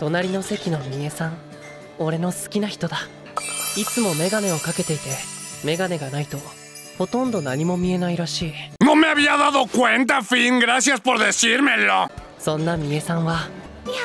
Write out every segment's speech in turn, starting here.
隣の席のみえさん、俺の好きな人だ。いつもメガネをかけていて、メガネがないとほとんど何も見えないらしい。 No me había dado cuenta, Finn. Gracias por decírmelo. そんなみえさんは、 や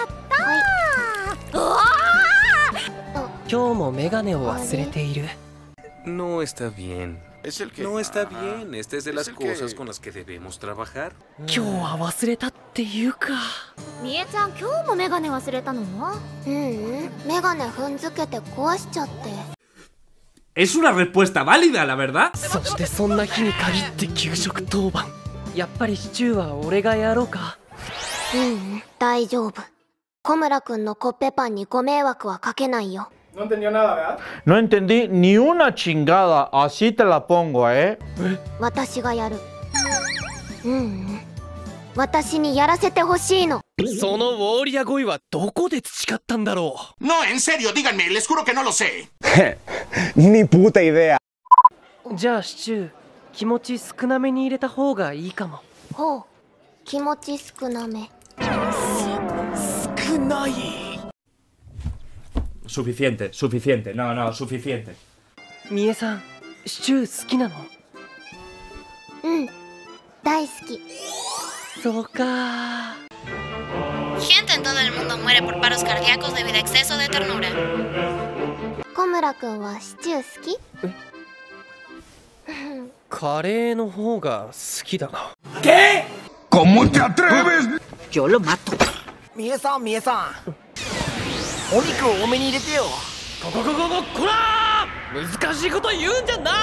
ったー。 今日もメガネを忘れている。 No está bien. Es el que... No está bien. Esta es de las cosas con las que debemos trabajar. 今日は忘れたっていうか。 みえちゃん、今日もメガネ忘れたの？メガネ踏んづけて壊しちゃって。 Es una respuesta válida, la verdad. そしてそんな日に限って給食当番。やっぱりシチューは俺がやろうか。 大丈夫。小村くんのコッペパンにご迷惑はかけないよ。 No entendió nada, ¿verdad? No entendí ni una chingada, así te la pongo, ¿eh? 私がやる。私にやらせてほしいの。 そのウォーリア語彙はどこで培ったんだろう。 No, en serio, díganme. Les juro que no lo sé. Ni puta idea. じゃあシチュー、気持ち少なめに入れた方がいいかも。 ほう、気持ち少なめ。 少ない。 Suficiente, suficiente. No, no, suficiente. みえさん、シチュー好きなの？ 大好き。 そうか。 Gente en todo el mundo muere por paros cardíacos debido a exceso de ternura. 小村くんはシチュー好き？ カレーの方が好きだな。 ¿Qué? ¿Cómo te atreves? Yo lo mato. みえさん、みえさん。お肉を多めに入れてよ。 こらー！難しいこと言うんじゃない！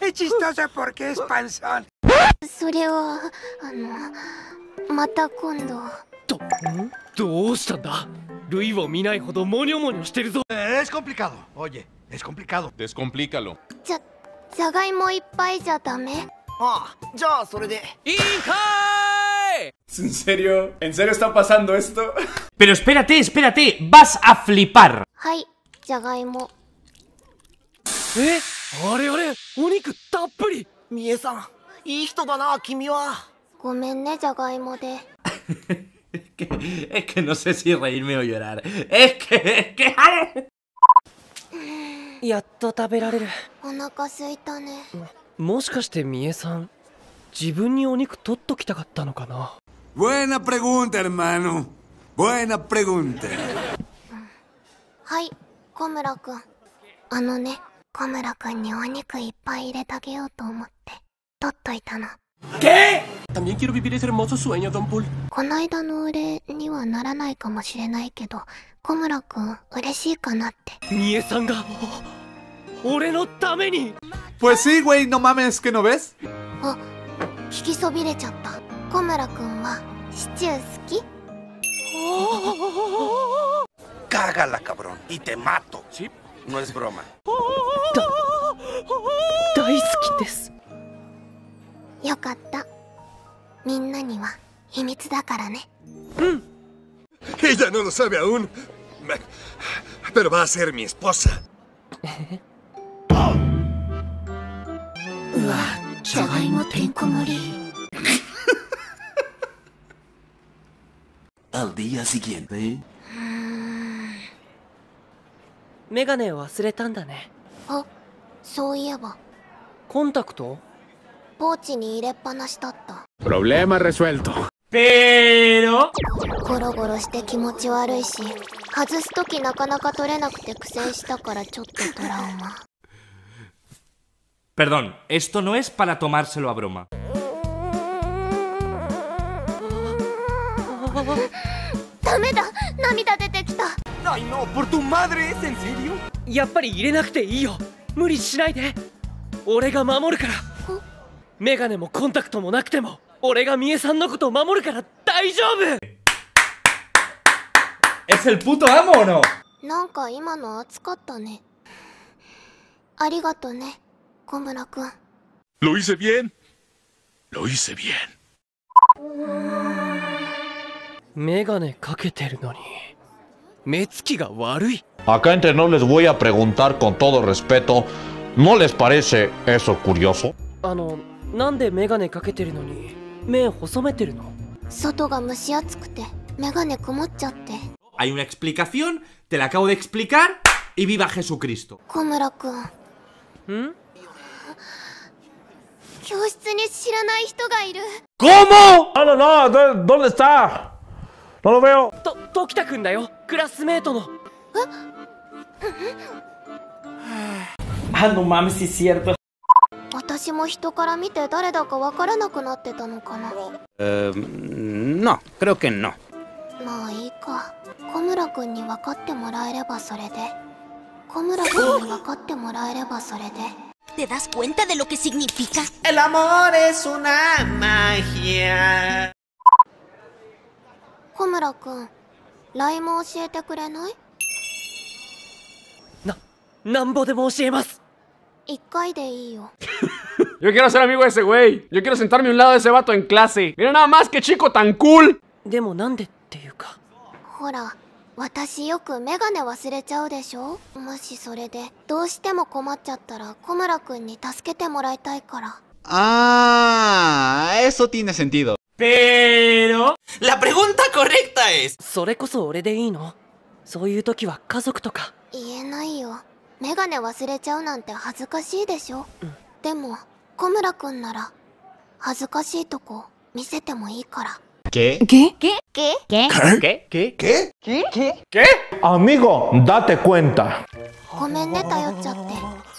Es chistoso porque es panzón. それはまた今度。 どうしたんだ？ルイを見ないほどモニョモニョしてるぞ。 Es complicado. Oye, es complicado. Descomplícalo. じゃがいもいっぱいじゃダメ？ ああ、じゃあそれで。 いいかーい！ ¿En serio? ¿En serio está pasando esto? Pero espérate, espérate. Vas a flipar. はい、じゃがいも。 あれお肉たっぷり。 みえさん、いい人だな、君は。 ごめんね、じゃがいもで。 Es que no sé si reírme o llorar. Es que... やっと食べられる。 お腹すいたね。 もしかしてみえさん、自分にお肉取っときたかったのかな。 Buena pregunta, hermano. Buena pregunta. はい、小村くん。小村くんにお肉いっぱい入れてあげようと思って取っといたの。 ¿Qué? También quiero vivir ese hermoso sueño, Don Bull. こないだのお礼にはならないかもしれないけど、小村くん嬉しいかなって。 みえさんが俺のために。 Pues sí, güey, no mames, ¿que no ves? あ、聞きそびれちゃった。小村くんはシチュー好き Cágala, cabrón, y te mato. Sí, no es broma. 大好きです。 よかった。みんなには秘密だからね。 Ella no lo sabe aún, pero va a ser mi esposa. うわ、じゃがいもてんこ盛り。 Al día siguiente. メガネ忘れたんだね。 あ、そういえば。 コンタクト？ ポーチに入れっぱなしだった。 Problema resuelto. Pero... ゴロゴロして気持ち悪いし、外すときなかなか取れなくて苦戦したからちょっとトラウマ。 Perdón, esto no es para tomárselo a broma. ダメだ、涙出てきた。 Ay no, por tu madre, ¿es en serio? やっぱり入れなくていいよ。無理しないで。俺が守るから。メガネもコンタクトもなくても俺がみえさんのことを守るから大丈夫。 ¿Es el puto amo o no? なんか今の熱かったね。ありがとね、小村くん。 Lo hice bien. Lo hice bien. メガネかけてるのに目つきが悪い。 Acá entre nos les voy a preguntar con todo respeto, ¿no les parece eso curioso? なんでメガネかけてるのに目細めてるの？ 外が蒸し暑くてメガネ曇っちゃって。 Hay una explicación, te la acabo de explicar y viva Jesucristo. 小村くん。教室に知らない人がいる。 ¿Cómo? No, no, no, ¿dónde está? No lo veo. 時田くんだよ、クラスメートの。 Ah, no mames, sí es cierto. 私も人から見て誰だかわからなくなってたのかな。 No, creo que no. まあいいか。小村くんに分かってもらえればそれで。小村くんに分かってもらえればそれで。 ¿Te das cuenta de lo que significa? El amor es una magia. 小村くん、ライム教えてくれない？ なんぼでも教えます。 1回でいいよ。 Yo quiero ser amigo de ese güey. Yo quiero sentarme a un lado de ese vato en clase. Mira nada más que chico tan cool. でもなんでっていうか。 ほら、私よくメガネ忘れちゃうでしょ。もしそれでどうしても困っちゃったら小村くんに助けてもらいたいから。 Ah, eso tiene sentido. Pero la pregunta correcta es... それこそ俺でいいの？そういう時は家族とか。 言えないよ。メガネ忘れちゃうなんて恥ずかしいでしょ。でも小村くんなら恥ずかしいとこ見せてもいいから。 ¿Qué? ¿Qué? ¿Qué? ¿Qué? ¿Qué? ¿Qué? ¿Qué? ¿Qué? ¿Qué? Amigo, date cuenta. ごめんね頼っちゃって。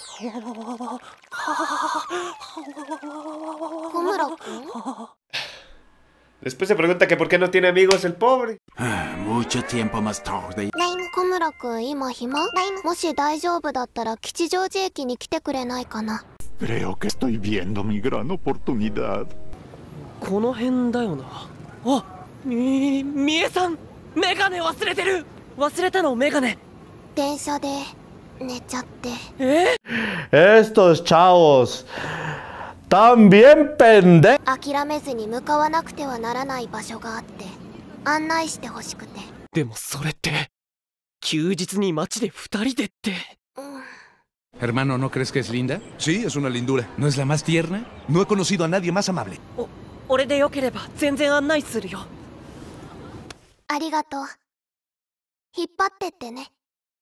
小村くん？ Después se pregunta que por qué no tiene amigos el pobre. Mucho tiempo más tarde. 小村くん今暇？もし大丈夫だったら吉祥寺駅に来てくれないかな。 Creo que estoy viendo mi gran oportunidad. この辺だよな。あ、みえさん、メガネ忘れてる。忘れたのメガネ。 電車で寝ちゃって。 Estos chavos tan bien pendejos. 諦めずに向かわなくてはならない場所があって案内してほしくて。 でもそれって休日に街で2人でって。 Hermano, ¿no crees que es linda? Sí, es una lindura. ¿No es la más tierna? No he conocido a nadie más amable. 俺でよければ全然案内するよ。 ありがとう。引っ張ってってね。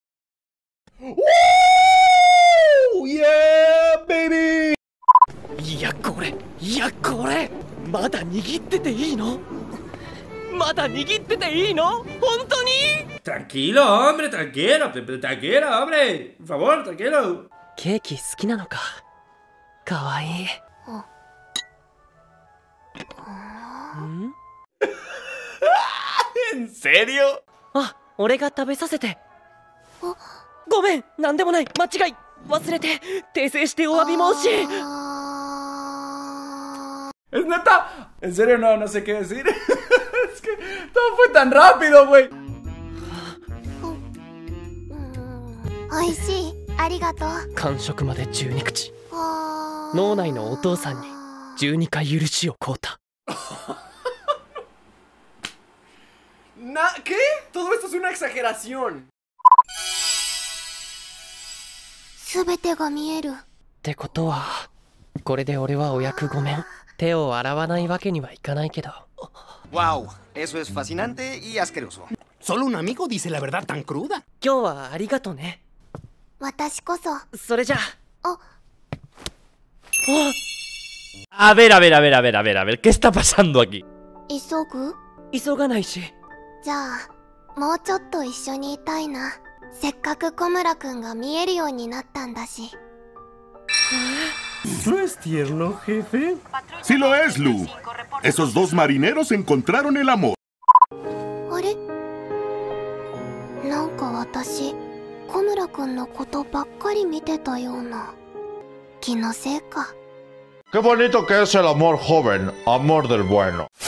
Yeah, baby! いやこれまだ握ってていいの？まだ握ってていいの？本当に？ Tranquilo, hombre, tranquilo, tranquilo, hombre. Por favor, tranquilo. ケーキ好きなのか。かわいい。 ¿En serio? あ、俺が食べさせて。ごめん、なんでもない、間違い。忘れて、訂正してお詫び申し。 ¿Es neta? En serio no sé qué decir. Es que todo fue tan rápido, güey. おいしい。ありがとう。 完食まで12口。脳内のお父さんに12回許しを請うた。 ¿Qué? Todo esto es una exageración. すべてが見える。 ってことは、これで俺はお役ごめん。手を洗わないわけにはいかないけど。 Wow, eso es fascinante y asqueroso. Solo un amigo dice la verdad tan cruda. 今日はありがとね。 私こそ。 それじゃあ。 A ver, ¿qué está pasando aquí? 急ぐ？ 急がないし。 じゃあ、もうちょっと一緒にいたいな。せっかく小村くんが見えるようになったんだし。 ¿No es tierno, jefe? Sí lo es, Lu. Esos dos marineros encontraron el amor. あれ？なんか私、小村くんのことばっかり見てたような。気のせいか。 Qué bonito que es el amor joven, amor del bueno.